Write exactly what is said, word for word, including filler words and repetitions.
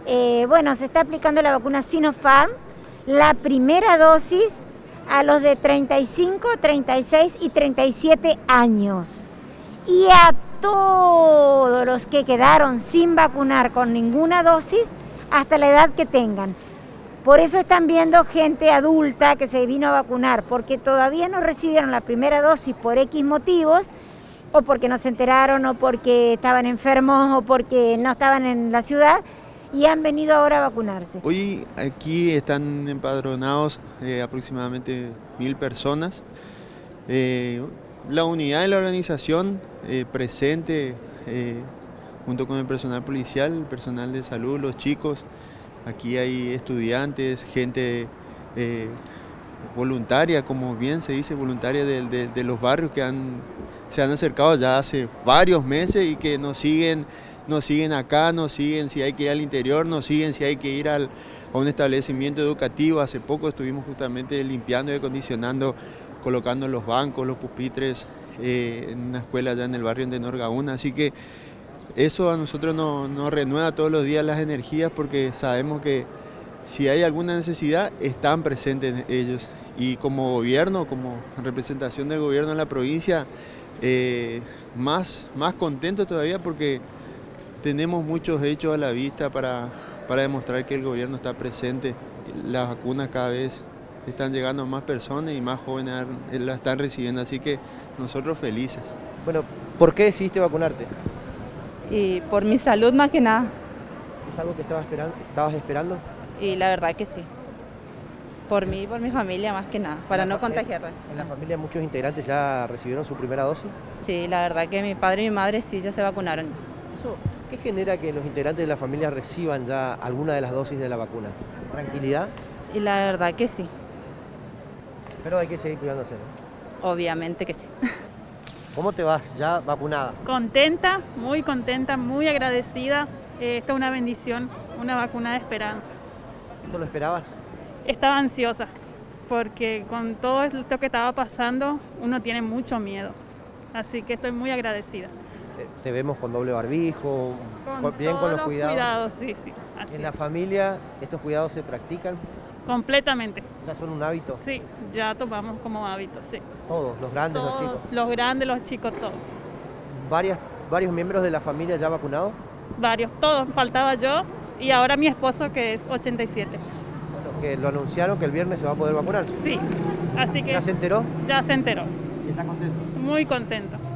Eh, bueno, se está aplicando la vacuna Sinopharm, la primera dosis a los de treinta y cinco, treinta y seis y treinta y siete años. Y a todos los que quedaron sin vacunar con ninguna dosis hasta la edad que tengan. Por eso están viendo gente adulta que se vino a vacunar, porque todavía no recibieron la primera dosis por X motivos, o porque no se enteraron, o porque estaban enfermos, o porque no estaban en la ciudad, y han venido ahora a vacunarse. Hoy aquí están empadronados eh, aproximadamente mil personas. Eh, la unidad de la organización eh, presente eh, junto con el personal policial, el personal de salud, los chicos. Aquí hay estudiantes, gente eh, voluntaria, como bien se dice, voluntaria de, de, de los barrios que han, se han acercado ya hace varios meses y que nos siguen, nos siguen acá, nos siguen si hay que ir al interior, nos siguen si hay que ir al, a un establecimiento educativo. Hace poco estuvimos justamente limpiando y acondicionando, colocando los bancos, los pupitres eh, en una escuela allá en el barrio de Norgaún, así que eso a nosotros nos, nos renueva todos los días las energías, porque sabemos que si hay alguna necesidad están presentes ellos, y como gobierno, como representación del gobierno en la provincia, eh, más, más contento todavía, porque tenemos muchos hechos a la vista para, para demostrar que el gobierno está presente. Las vacunas cada vez están llegando a más personas y más jóvenes las están recibiendo, así que nosotros felices. Bueno, ¿por qué decidiste vacunarte? Y por mi salud más que nada. ¿Es algo que estabas esperando? ¿Estabas esperando? Y la verdad que sí. Por mí y por mi familia más que nada, para no contagiarla. ¿En la familia muchos integrantes ya recibieron su primera dosis? Sí, la verdad que mi padre y mi madre sí ya se vacunaron. ¿Eso qué genera que los integrantes de la familia reciban ya alguna de las dosis de la vacuna? ¿Tranquilidad? Y la verdad que sí. Pero hay que seguir cuidándose, ¿no? Obviamente que sí. ¿Cómo te vas ya vacunada? Contenta, muy contenta, muy agradecida. Eh, esta es una bendición, una vacuna de esperanza. ¿Esto lo esperabas? Estaba ansiosa, porque con todo esto que estaba pasando, uno tiene mucho miedo. Así que estoy muy agradecida. Te vemos con doble barbijo, Con bien todos con los los cuidados. cuidados, sí, sí. Así ¿En la es. familia estos cuidados se practican? Completamente. ¿Ya son un hábito? Sí, ya tomamos como hábito, sí. Todos, los grandes, Todos, los chicos. Los grandes, los chicos, todos. ¿Varias, ¿Varios miembros de la familia ya vacunados? Varios, todos. Faltaba yo y ahora mi esposo, que es ochenta y siete. Bueno, que lo anunciaron que el viernes se va a poder vacunar. Sí, así que ¿Ya se enteró? ya se enteró. ¿Y está contento? Muy contento.